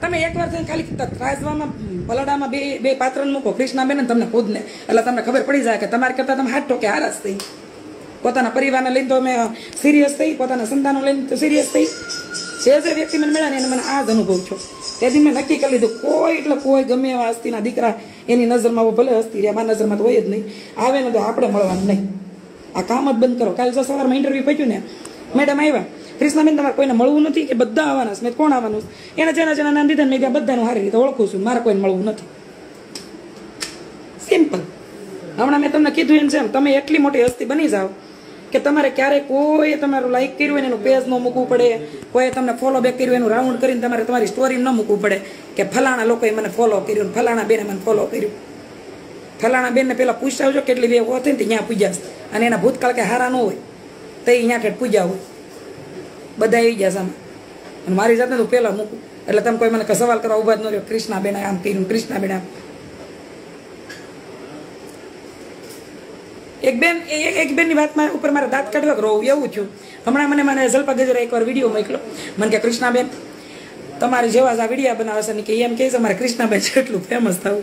તમે એકવાર થઈને ખાલી ત્રાસવામાં પલડામાં બે પાત્રને મૂકો કૃષ્ણાબેન ને તમને ખુદને, એટલે તમને ખબર પડી જાય કે તમારે કરતા તમે હાથ ટોકે હારસ થઈ. પોતાના પરિવારને લઈને તો અમે સિરિયસ થઈ, પોતાના સંતાનો લઈને તો સિરિયસ થઈ. જે વ્યક્તિ મને મળ્યા ને એને મને આ જ અનુભવ છો. તેથી મેં નક્કી કરી લીધું કોઈ એટલે કોઈ ગમે એવા હસ્તીના દીકરા એની નજરમાં ભલે હસ્તી રહ્યા, મારી નજરમાં તો હોય જ નહીં. આવે ને તો આપણે મળવાનું નહીં. આ કામ જ બંધ કરો. કાલે જો સવારમાં ઇન્ટરવ્યુ પત્યું ને, મેડમ આવ્યા, કૃષ્ણાબેન તમારે કોઈને મળવું નથી કે બધા આવવાના છે? કોણ આવવાનું? એને જેના નામ દીધા મેં ત્યાં બધાનું સારી રીતે ઓળખું છું, મારે કોઈને મળવું નથી. સિમ્પલ. હમણાં મેં તમને કીધું એમ છે એમ, તમે એટલી મોટી હસ્તી બની જાઓ કે તમારે ક્યારેય કોઈ તમારું લાઈક કર્યું હોય એનું પેજ ન મૂકવું પડે, કોઈ તમને ફોલો બેક કર્યું એનું રાઉન્ડ કરીને તમારે તમારી સ્ટોરી ન મૂકવું પડે કે ફલાણા લોકોએ મને ફોલો કર્યું, ફલાણા બેને મને ફોલો કર્યું. ફલાણા બેનને પેલા પૂછતા આવજો કેટલી બે હોત ને ત્યાં પૂજ્યા, અને એના ભૂતકાળ કે હારા ન હોય તો અહીંયા ઠેઠ પૂજ્યા હોય, બધા આવી ગયા સામે. અને મારી જાતને તો પહેલાં મૂકું એટલે તમે કોઈ મને સવાલ કરવા ઉભા જ ન રહ્યો, કૃષ્ણાબેન આમ કર્યું, કૃષ્ણાબેન આમ. એક બેનની વાતમાં ઉપર મારા દાંત કાઢવા રહું એવું થયું. હમણાં મને જલપા ગજરા એકવાર વિડીયો મોકલો, મને કે કૃષ્ણાબેન તમારી જેવા જ આ વિડીયો બનાવે છે ને કે એમ કહે છે મારે કૃષ્ણાબેન જેટલું ફેમસ થવું.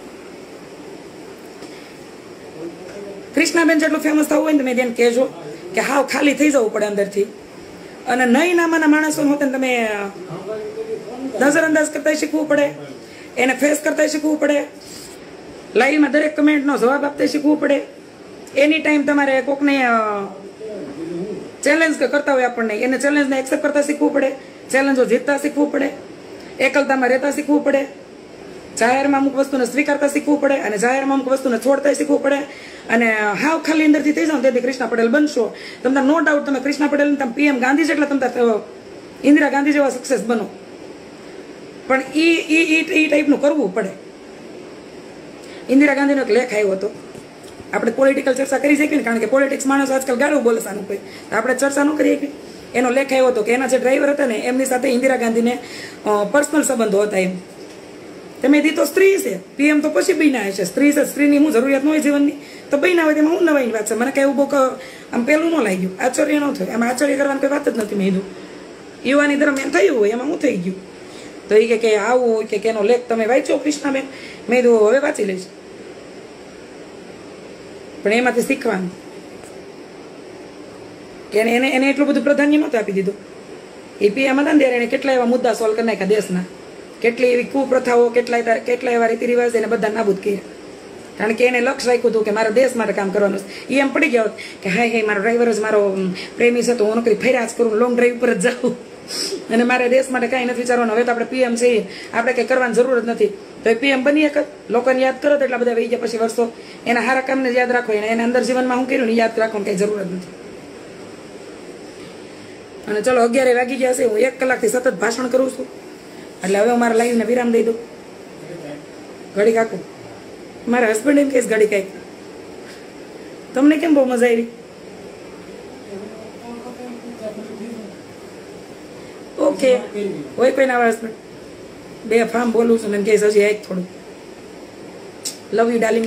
કૃષ્ણાબેન જેટલું ફેમસ થવું હોય ને તમે તેને કહેજો કે હાવ ખાલી થઈ જવું પડે અંદરથી. અને નહીં નામાના માણસો હોતે ને તમે નજરઅંદાજ કરતા શીખવું પડે, એને ફેસ કરતા શીખવું પડે, લાઈવમાં દરેક કમેન્ટનો જવાબ આપતા શીખવું પડે. એની ટાઈમ તમારે કોકને ચેલેન્જ કરતા હોય આપણને, એને ચેલેન્જને એક્સેપ્ટ કરતા શીખવું પડે, ચેલેન્જો જીતતા શીખવું પડે, એકલતામાં રહેતા શીખવું પડે, જાહેરમાં અમુક વસ્તુને સ્વીકારતા શીખવું પડે અને જાહેરમાં અમુક વસ્તુને છોડતા શીખવું પડે. અને હાવ ખાલી અંદરથી થઈ જાવ તેથી કૃષ્ણા પટેલ બનશો. તમને નો ડાઉટ તમે કૃષ્ણા પટેલ તમે PM ગાંધી જેટલા તમે ઇન્દિરા ગાંધી જેવા સક્સેસ બનો. પણ એ ટાઈપનું કરવું પડે. ઇન્દિરા ગાંધીનો એક લેખ આવ્યો હતો, આપણે પોલિટિકલ ચર્ચા કરી શકીએ ને, કારણ કે પોલિટિક્સ માણસ આજકાલ ગાળું બોલે સાનું કોઈ, આપણે ચર્ચા ન કરી શકીએ. એનો લેખ આવ્યો હતો કે એના જે ડ્રાઈવર હતા ને એમની સાથે ઇન્દિરા ગાંધીને પર્સનલ સંબંધો હતા. એમ તમે દી તો સ્ત્રી છે, PM તો પછી બન્યા છે. સ્ત્રી છે, સ્ત્રીની હું જરૂરિયાત ન હોય જીવનની તો બન્યા હોય તેમાં હું નવાઈની વાત છે. મને કઈ એવું બહુ આમ પેલું ન લાગ્યું, આશ્ચર્ય ન થયું. એમાં આશ્ચર્ય કરવાની કોઈ વાત જ નથી. મેં કીધું યુવાની દરમિયાન થયું હોય એમાં હું થઈ ગયું. તો એ કે આવું હોય કે એનો લેખ તમે વાંચો કૃષ્ણાબેન? મેં કીધું હવે વાંચી લઈશ, પણ એમાંથી શીખવાનું. એને એટલું બધું પ્રાધાન્ય નહોતું આપી દીધું. એ PM હતા ને ત્યારે એને કેટલા એવા મુદ્દા સોલ્વ કરી નાખ્યા દેશના, કેટલી એવી કુપ્રથાઓ, કેટલા એવા રીતિ રિવાજ એને બધા નાબૂદ કર્યા. કારણ કે એને લક્ષ્ય રાખ્યું હતું કે મારા દેશ માટે કામ કરવાનું છે. એમ પડી ગયો કે હાય મારો ડ્રાઈવર જ મારો પ્રેમી છે તો હું નોકરી ફર્યા જ કરું, લોંગ ડ્રાઈવ પર જ જાઉં અને મારે દેશ માટે કાંઈ નથી વિચારવાનું. હવે તો આપણે PM છીએ, આપણે કંઈ કરવાની જરૂર જ નથી. તો એ PM બની એક લોકોને યાદ કરો તો એટલા બધા વહી ગયા પછી વર્ષો. એના સારા કામને યાદ રાખો, એને અંદર જીવનમાં હું કર્યું ને યાદ રાખવાનું કંઈ જરૂર જ નથી. અને ચલો 11 વાગી ગયા છે, હું 1 કલાકથી સતત ભાષણ કરું છું, એટલે હવે હું મારા લાઈવને વિરામ દઈ દઉં. ઘડી કાકું મારા હસબન્ડ એમ કહીશ ઘડી કાંઈક તમને કેમ બહુ મજા આવી? ઓકે હોય કોઈ ના હસબન્ડ બે ફાર્મ બોલું છું ને કહીશ હજી એક થોડું. Love you darling.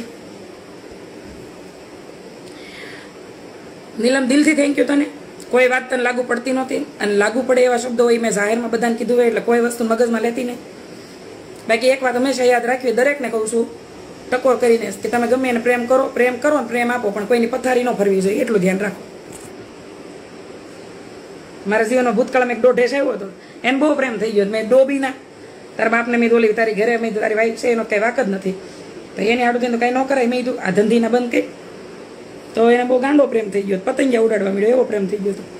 નીલમ દિલથી થેન્ક યુ તને. કોઈ વાત તને લાગુ પડતી નહોતી અને લાગુ પડે એવા શબ્દો હોય મેં જાહેરમાં બધાને કીધું હોય, એટલે કોઈ વસ્તુ મગજમાં લેતી નહીં. બાકી એક વાત હંમેશા યાદ રાખવી, દરેકને કહું છું ટકોર કરીને કે તમે ગમે એને પ્રેમ કરો ને પ્રેમ આપો, પણ કોઈની પથારી ન ફરવી જોઈએ એટલું ધ્યાન રાખો. મારા જીવનમાં ભૂતકાળમાં એક ડોઢેશ આવ્યો હતો, એને બહુ પ્રેમ થઈ ગયો. મેં ડોબી ના તારા બાપને મેં બોલી તારી ઘરે મેં તારી વાઈફ છે એનો કઈ વાક જ નથી, તો એને આડું થઈને કઈ ન કરાય. મેં કીધું આ ધંધીના બંધ કરી, તો એને બહુ ગાંડો પ્રેમ થઈ ગયો, પતંગિયા ઉડાડવા મળ્યો એવો પ્રેમ થઈ ગયો હતો.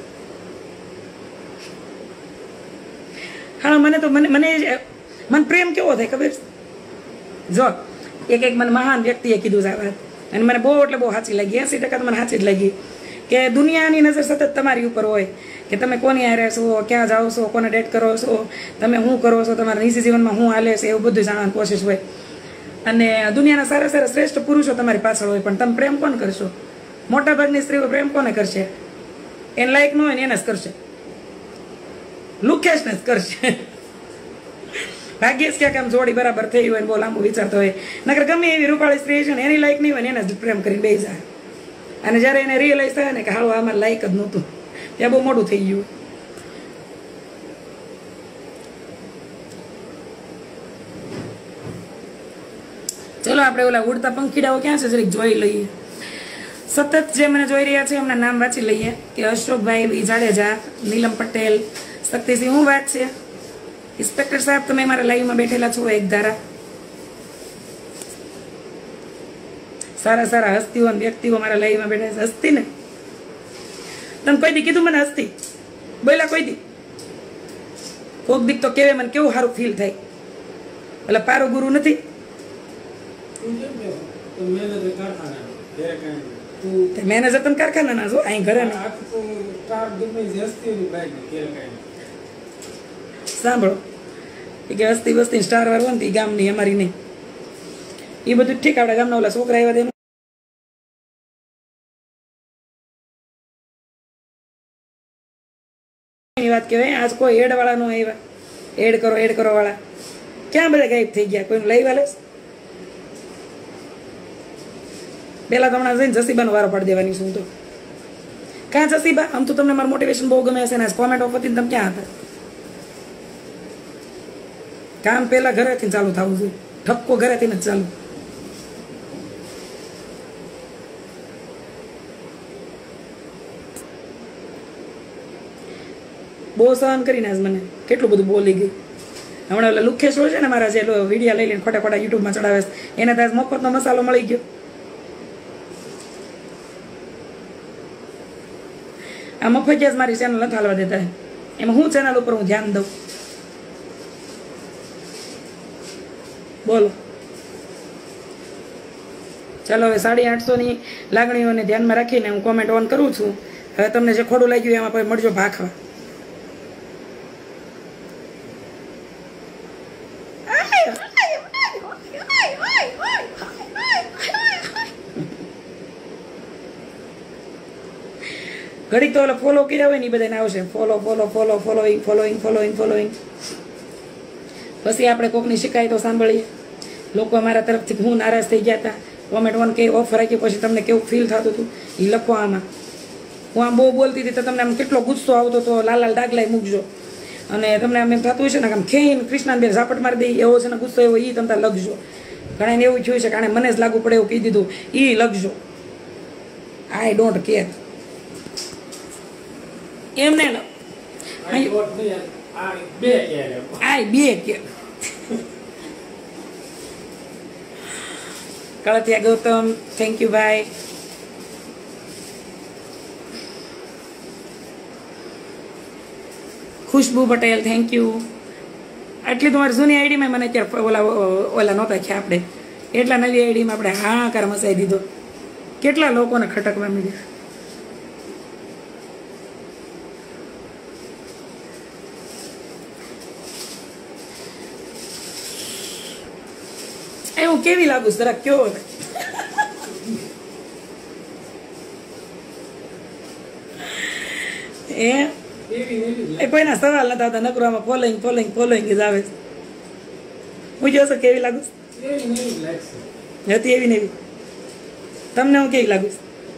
હા મને પ્રેમ કેવો થાય ખબર? જો એક મને મહાન વ્યક્તિએ કીધું છે આ વાત, અને મને બહુ એટલે બહુ સાચી લાગી. 80% તો મને સાચી જ લાગી કે દુનિયાની નજર સતત તમારી ઉપર હોય કે તમે કોની હારે છો, ક્યાં જાઓ છો, કોને ડેટ કરો છો, તમે શું કરો છો, તમારા નિજી જીવનમાં શું હાલે છે, એવું બધું જાણવાની કોશિશ હોય. અને દુનિયાના સારા સારા શ્રેષ્ઠ પુરુષો તમારી પાછળ હોય, પણ તમે પ્રેમ કોણ કરશો? મોટાભાગની સ્ત્રીઓ પ્રેમ કોને કરશે? એને લાયક ન હોય ને એને જ કરશે, લુકેશને જ કરશે. ભાગ્યેશ ક્યાંક આમ જોડી બરાબર થઈ હોય ને બહુ લાંબુ વિચારતો હોય, નકર ગમે એવી રૂપાળી સ્ત્રી છે ને એની લાયક નહીં હોય ને એને જ પ્રેમ કરીને બેસી જાય. અને જ્યારે એને રિયલાઇઝ થાય ને કે હાલો આમાં લાયક જ નહોતું, ત્યાં બહુ મોડું થઈ ગયું. ચલો આપણે ઓલા ઉડતા પંખીડાઓ ક્યાં છે જરીક જોઈ લઈએ. સતત જે મને જોઈ રહ્યા છે એમના નામ વાંચી લઈએ કે અશોકભાઈ જાડેજા, નીલમ પટેલ, શક્તિસિંહ. હું વાત છે ઇન્સ્પેક્ટર સાહેબ, તમે મારા લાઈવમાં બેઠેલા છો એક ધારા. સારા સારા હસ્તીઓ અને વ્યક્તિઓ મારા લાઈવમાં બેઠા છે. હસ્તી ને તમે કોઈ દી કીધું મને હસ્તી બોલ્યા કોઈ દી? કોક દીક તો કેવે મને કેવું સારું ફીલ થાય. એટલે પારો ગુરુ નથી. મેનેજર તમે કારખાના ના છો, અહીં ઘરે સાંભળો કે હસ્તી વસ્તી સ્ટાર વાર હોય ને ગામની અમારી નહીં. એ બધું ઠીક. આપણા ગામના ઓલા છોકરા આવ્યા એની વાત કહેવાય. આજ કોઈ એડ વાળા નો આવ્યા, એડ કરો વાળા ક્યાં બધા ગાયબ થઈ ગયા? કોઈને લઈ વાલે? પેલા તો હમણાં જઈને જસીબાનો વારો પાડી દેવાની છું તો. ક્યાં જસીબા? આમ તો તમને મારું મોટિવેશન બહુ ગમે હશે ને કોમેન્ટ ઓફ હતી તમે ક્યાં હતા? કામ પેલા ઘરેથી ચાલુ થવું જોઈએ. ઠપકો ઘરેથી જ ચાલુ. બહુ સહન કરીને આજ મને કેટલું બધું બોલી ગઈ. હમણાં ઓલા લુખેશ્વર છે ને મારા, જે વિડીયો લઈ લઈને ખોટા ખોટા યુટ્યુબમાં ચડાવે છે, એને ત્યાં મફતનો મસાલો મળી ગયો. આ મફતિયા જ મારી ચેનલ નથી હાલવા દેતા. એમાં હું ચેનલ ઉપર હું ધ્યાન દઉં? બોલો. ચાલો હવે 850ની લાગણીઓને ધ્યાનમાં રાખીને હું કોમેન્ટ ઓન કરું છું. હવે તમને જે ખોટું લાગ્યું એમાં પછી મળજો ભાખવા. ઘડીક તો ઓલા ફોલો કર્યા હોય ને એ બધાને આવશે ફોલોઈંગ. પછી આપણે કોકની શિકાયતો સાંભળીએ. લોકો અમારા તરફથી હું નારાજ થઈ ગયા હતા, કોમેન્ટ વન કે ઓફ રાખી, પછી તમને કેવું ફીલ થતું હતું એ લખો આમાં. હું આમ બહુ બોલતી હતી તો તમને આમ કેટલો ગુસ્સો આવતો હતો, લાલ ડાગલાય મૂકજો. અને તમને આમ એમ થતું હશે ને કે આમ ખેઈને કૃષ્ણાને બે ઝાપટ મારી દઈ એવો છે ને ગુસ્સો એવો, એ તમે લખજો. ઘણા એવું થયું છે કે આને મને જ લાગુ પડે એવું કહી દીધું, એ લખજો. I don't care. એમ ને બે કે કળથિયા ગૌતમ, થેન્ક યુ ભાઈ. Khushbu Patel, thank you. આટલી તમારી જૂની આઈડીમાં મને અત્યારે ઓલા નહોતા ખ્યા આપણે, એટલા નવી આઈડીમાં આપણે હાહાકાર મચાવી દીધો. કેટલા લોકોને ખટકવા મળ્યા. હું કેવી લાગુ જરાક કયો? એ કોઈના સવાલ નતા આવતા, નકરામાં ફોલોઈંગ જ આવે. પૂછ્યો છો કેવી લાગુ? હતી એવી ને એવી. તમને હું કેવી લાગુ?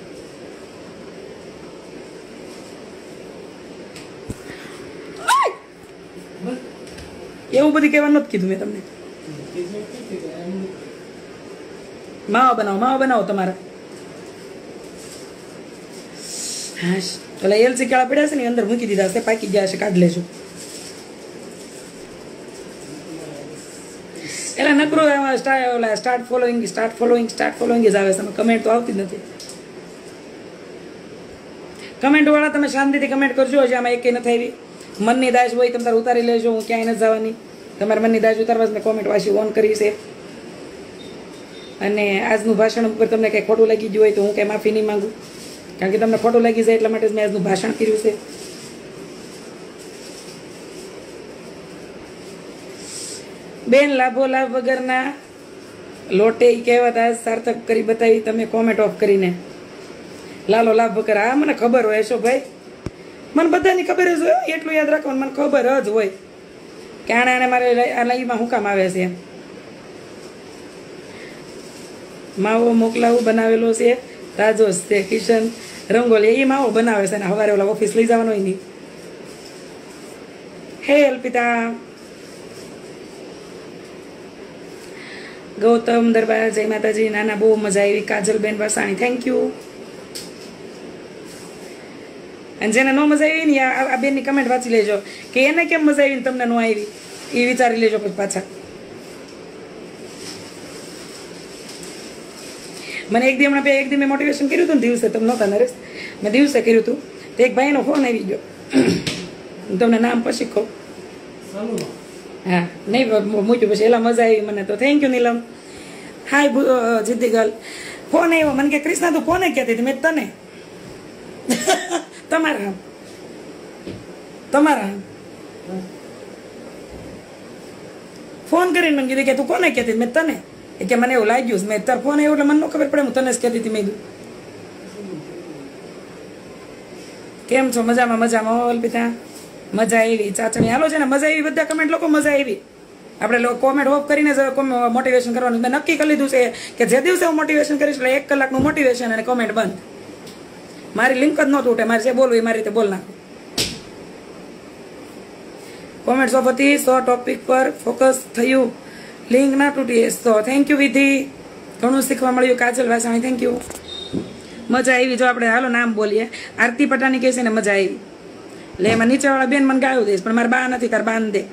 એવું બધી કહેવાનું નથી કીધું મેં તમને. માવો બનાવો તમારા. હા, એટલે એલસી કેળા પડ્યા છે ને અંદર મૂકી દીધા છે, પાકી ગયા છે, કાઢ લેજો. એટલે નકરું એમાં સ્ટાર્ટ ફોલોઈંગ જ આવે છે. કમેન્ટ તો આવતી જ નથી. કમેન્ટ વાળા તમે શાંતિથી કમેન્ટ કરજો. હજી આમાં એકે નથી આવી. મનની દાજ હોય તમે તારે ઉતારી લેજો, હું ક્યાંય નથી જવાની. તમારે મનની દાજ ઉતારવા મેં કોમેન્ટ વાંચી ઓન કરી છે. અને આજનું ભાષણ ઉપર તમને કંઈ ખોટું લાગી ગયું હોય તો હું કંઈ માફી નહીં માંગુ, કારણ કે તમને ખોટું લાગી જાય એટલા માટે મેં આજનું ભાષણ કર્યું છે. બેન લાભો લાભ વગરના લોટે કહેવત આજ સાર્થક કરી બતાવી તમે કોમેન્ટ ઓફ કરીને. લાલો લાભ વગર. હા, મને ખબર હોય અશોકભાઈ, મને બધાની ખબર જ હોય. એટલું યાદ રાખવાનું, મને ખબર જ હોય કે આણે મારે આ લાઈવમાં હું કામ આવે છે. માવો મોકલાવું બનાવેલો છે, તાજો છે. કિશન રંગોલી એ માવો બનાવે છે ને સવારે ઓલા ઓફિસ લઈ જવાનો હોય નહીં. હે અલ્પિતા, ગૌતમ દરબાર જય માતાજી. નાના બહુ મજા આવી. કાજલબેન વસાણી થેન્ક યુ. અને જેને ન મજા આવી ને આ બેનની કમેન્ટ વાંચી લેજો કે એને કેમ મજા આવી ને તમને ન આવી, એ વિચારી લેજો પછી પાછા. મને એક દી મેં મોટિવેશન કર્યું હતું ને દિવસે, તમે નહોતા નરેશ, મેં દિવસે કર્યું હતું. તો એક ભાઈનો ફોન આવી ગયો, હું તમને નામ પછી કહું. હા નહીં મૂક્યું પછી એલા મજા આવી મને તો. Thank you Neelam. હાય જીદ્દી ગર્લ. ફોન આવ્યો મને કે ક્રિષ્ના તું ફોને કહેતી હતી. મેં તને તમારા ફોન કરીને મને કીધું કે તું કોને કહેતી. મેં તને કે મને એવું લાગ્યું મેં તાર ફોન આવ્યો એટલે મને ન ખબર પડે, હું તને જ કહેતી હતી. મેં કેમ છો? મજામાં મજામાં અલ્પિતા. મજા આવી ચાચણી હાલો છે ને, મજા આવી. બધા કમેન્ટ લોકો મજા આવી. આપણે લોકો કોમેન્ટ હોપ કરીને જ મોટિવેશન કરવાનું મેં નક્કી કરી લીધું છે કે જે દિવસે હું મોટિવેશન કરીશ એટલે 1 કલાકનું મોટિવેશન અને કોમેન્ટ બંધ. મારી લિંક જ ન તૂટે, મારે જે બોલવું એ મારી રીતે બોલ નાખું. કોમેન્ટ ઓફ હતી 100 ટોપિક પર ફોકસ થયું, લિંક ના તૂટી. તો થેન્ક યુ વિધિ, ઘણું શીખવા મળ્યું. Kajal Vasani thank you. મજા આવી. જો આપણે હાલો નામ બોલીએ. આરતી પટાની કહે છે ને મજા આવી. એટલે એમાં નીચેવાળા બેન મને ગાયું દઈશ, પણ મારે બા નથી, તાર બાન દે.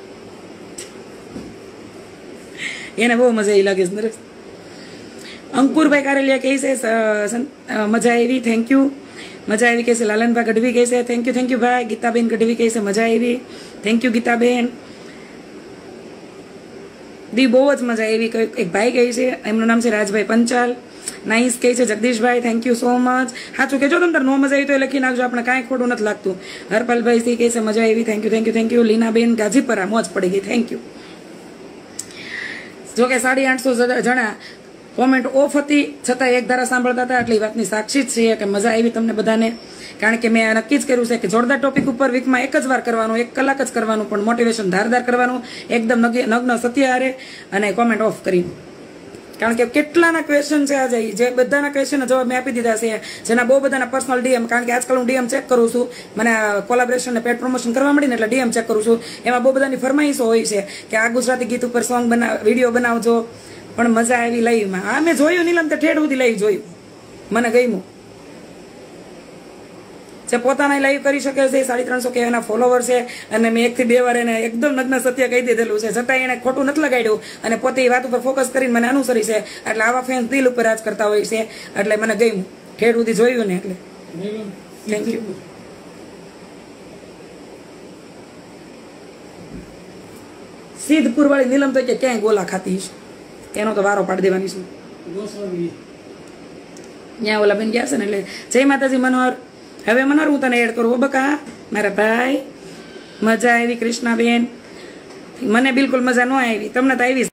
એને બહુ મજા આવી લાગે છે. અંકુરભાઈ કારેલિયા કહે છે મજા આવી થેન્ક યુ. મજા આવી કહે છે લાલનભાઈ ગઢવી કહે છે થેન્ક યુ ભાઈ. ગીતાબેન ગઢવી કહે છે મજા આવી થેન્ક યુ ગીતાબેન. દી બહુ જ મજા આવી. એક ભાઈ કહે છે, એમનું નામ છે રાજભાઈ પંચાલ. નાઈસ કહે છે જગદીશભાઈ થેન્ક યુ સો મચ. સાચું કહેજો તમે નો મજા આવી તો એ લખી નાખજો, આપણે કાંઈ ખોટું નથી લાગતું. હરપાલભાઈ સિંહ કહે છે મજા આવી થેન્ક યુ. લીનાબેન ગાજીપરા મોજ પડી ગઈ થેન્ક યુ. જોકે 850 જણા કોમેન્ટ ઓફ હતી છતાં એક ધારા સાંભળતા હતા, એટલે વાતની સાક્ષી જ છીએ કે મજા આવી તમને બધાને. કારણ કે મેં નક્કી જ કર્યું છે કે જોરદાર ટોપિક ઉપર વીકમાં એક જ વાર કરવાનું, 1 કલાક જ કરવાનું, પણ મોટિવેશન ધારદાર કરવાનું, એકદમ નગ્ન સત્ય હારે અને કોમેન્ટ ઓફ કરીને. કારણ કે કેટલાના ક્વેશ્ચન છે આજે, જે બધાના ક્વેશ્ચનના જવાબ મેં આપી દીધા છે, જેના બહુ બધાના પર્સનલ ડીએમ. કારણ કે આજકાલ હું ડીએમ ચેક કરું છું, મને કોલાબરેશન ને પેડ પ્રમોશન કરવા મળી ને એટલે ડીએમ ચેક કરું છું. એમાં બહુ બધાની ફરમાઈશો હોય છે કે આ ગુજરાતી ગીત ઉપર સોંગ વિડીયો બનાવજો. પણ મજા આવી લાઈવમાં. હા મેં જોયું નીલમ તો ઠેઠ સુધી લાઈવ જોયું, મને ગમ્યું. જે પોતાના લાઈવ કરી શકે છે, 350 કે એના ફોલોવર છે, અને મેં 1 થી 2 વાર એને એકદમ નગ્ન સત્ય કહી દીધેલું છે, છતાં એને ખોટું નથી લગાડ્યું અને પોતે એ વાત ઉપર ફોકસ કરીને મને અનુસરી છે. એટલે આવા ફેન્સ દિલ ઉપર રાજ કરતા હોય છે, એટલે મને ગમ્યું. ઠેઠ સુધી જોયું ને એટલે થેન્ક યુ. સિદ્ધપુર વાળી નીલમ તો કે ક્યાંય ગોલા ખાતી છે, એનો તો વારો પાડી દેવાની છું. ત્યાં ઓલા બેન ગયા છે ને એટલે જય માતાજી મનોહર. હવે મનોહર હું તને એડ કરું બકા મારા ભાઈ. મજા આવી કૃષ્ણાબેન. મને બિલકુલ મજા ન આવી, તમને તો આવી.